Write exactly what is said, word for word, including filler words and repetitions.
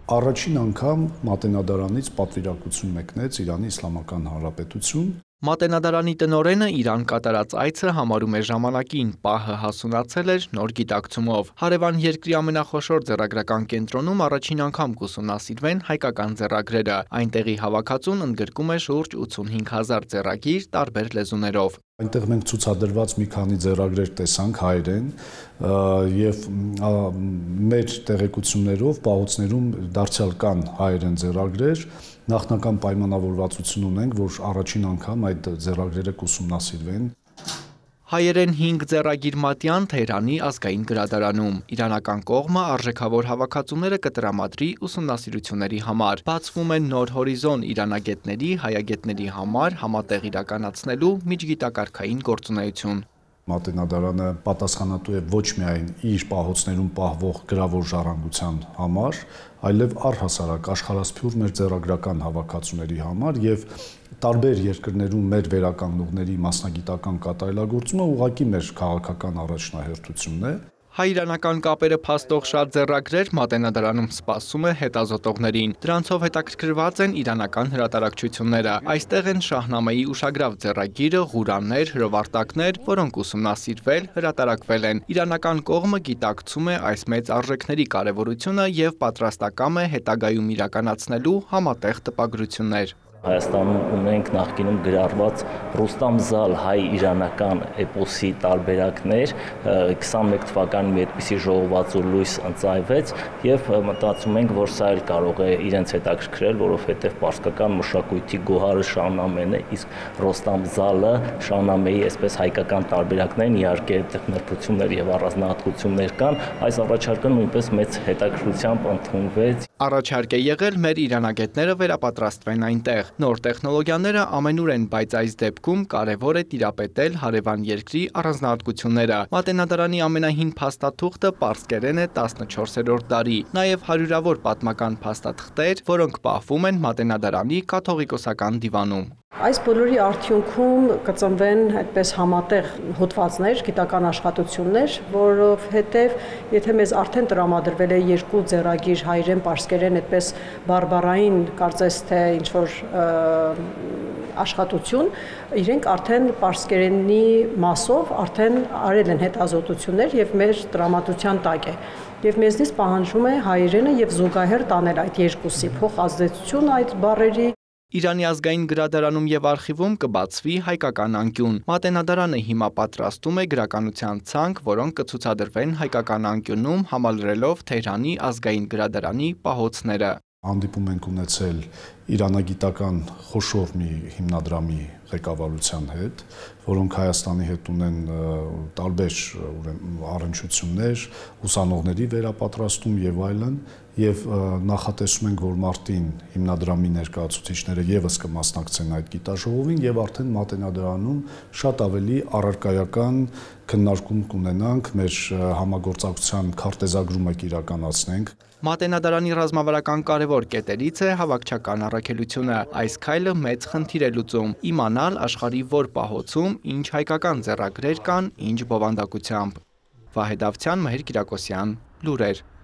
Առաջին անգամ Մատենադարանից պատվիրակություն մեկնեց Իրանի Իսլամական Հանրապետություն։ Մատենադարանի տնօրենը Իրան կատարած այցը համարում է ժամանակին, պահը հասունացել էր նոր գիտակցումով։ Հարևան երկրի ամենախոշոր ձեռագրական կենտրոնում առաջին անգամ կուսումնասիրվեն հայկական ձեռագրերը։ Այնտեղի հավաքածուն ընդգրկում է շուրջ ութսունհինգ հազար ձեռագիր տարբեր լեզուներով։ Այնտեղ մենք ցուցադրված մի քանի ձեռագրեր տեսանք հայերեն եւ մեր տեղեկություններով պահոցներում դարձյալ կան հայերեն ձեռագրեր, նախնական պայմանավորվածություն ունենք, որ առաջին անգամ այդ ձեռագրերը կուսումնասիրվեն։ Հայերեն հինգ ձեռագիր մատյան Թեհրանի ազգային գրադարանում։ Իրանական կողմը արժեքավոր հավաքածուները կտրամադրի ուսումնասիրությունների համար։ Բացվում է նոր հորիզոն իրանագետների, հայագետների համար համատեղ իրականացնելու միջգիտակարգային գործունեություն։ Մատենադարանը պատասխանատու է ոչ միայն իր պահոցներում պահվող գրավոր ժառանգության համար, այլև առհասարակ աշխարհասփյուռ մեր ձեռագրական հավաքածուների համար եւ տարբեր երկրներում մեր վերականգնողների մասնագիտական կատարելագործումը ուղղակի մեր քաղաքական առաջնահերթությունն է։ Հայ-իրանական կապերը փաստող շատ ձեռագրեր Մատենադարանում սպասում է հետազոտողներին։ Դրանցով հետաքրքրված են իրանական հրատարակչությունները։ Այստեղ են Շահնամեի ուշագրավ ձեռագիրը, Ղուրաններ, հրովարտակներ, որոնք ուսումնասիրվել, հրատարակվել են։ Իրանական կողմը գիտակցում է այս մեծ արժեքների կարևորությունը եւ պատրաստակամ է հետագայում իրականացնելու համատեղ տպագրություններ։ Հայաստանում ունենք նախկինում գրառված Ռուստամ Զալ հայ-իրանական էպոսի տարբերակներ, քսանմեկ թվականին մի այդպիսի ժողովածու լույս ընծայվեց եւ մտածում ենք, որ սա էլ կարող է իրենց հետաքրքրել, որովհետեւ պարսկական մշակույթի գոհարը Շահնամեն է, իսկ Ռոստամ Զալը Շահնամեի այսպես հայկական տարբերակներն իհարկե նրբություններ եւ առանձնահատկություններ կան, այս առաջարկը նույնպես մեծ հետաքրքրությամբ ընդունվեց։ Առաջարկ է եղել մեր իրանագետները վերապատրաստվեն այնտեղ։ Նոր տեխնոլոգիաները ամենուր են, բայց այս դեպքում կարևոր է տիրապետել հարևան երկրի առանձնահատկությունները։ Մատենադարանի ամենահին փաստաթուղթը պարսկերեն է տասնչորսերորդ դարի, նաև հարյուրավոր պատմական փաստաթղթեր, որոնք պահվում են Մատենադարանի կաթողիկոսական դիվանում։ Այս բոլորի արդյունքում կծնվեն այդպես համատեղ հոդվածներ, գիտական աշխատություններ, որովհետև եթե մեզ արդեն տրամադրվել է երկու ձեռագիր հայերեն, պարսկերեն, այդպես բարբառային, կարծես թե ինչ-որ աշխատություն, իրենք արդեն պարսկերենի մասով արդեն արել են հետազոտություններ եւ մեր տրամադրության տակ է։ Եվ մեզնից պահանջում է հայերենը եւ զուգահեռ տանել այդ երկուսի փոխազդեցություն այդ բառերի։ Իրանի ազգային գրադարանում եւ արխիվում կբացվի հայկական անկյուն։ Մատենադարանը հիմա պատրաստում է գրականության ցանկ, որոնք կցուցադրվեն հայկական անկյունում համալրելով Թեհրանի ազգային գրադարանի պահոցները։ Հանդիպում ենք ունեցել իրանագիտական խոշոր մի հիմնադրամի ղեկավարության հետ, որոնք Հայաստանի հետ ունեն տարբեր առնչություններ, ուսանողների վերապատրաստում եւ այլն, եւ նախատեսում ենք, որ մարտին հիմնադրամի ներկայացուցիչները եւս կմասնակցեն այդ գիտաժողովին եւ արդեն Մատենադարանում շատ ավելի առարկայական քննարկում կունենանք, մեր համագործակցության քարտեզագրումը կիրականացնենք։ Մատենադարանի ռազմավարական կարևոր կետերից է հավաքչական առաքելությունը։ Այս քայլը մեծ խնդիր է լուծում՝ իմանալ աշխարհի որ պահոցում ինչ հայկական ձեռագրեր կան, ինչ բովանդակությամբ։ Վահեդ Ավթյան, Մհեր Կիրակոսյան, լուրեր։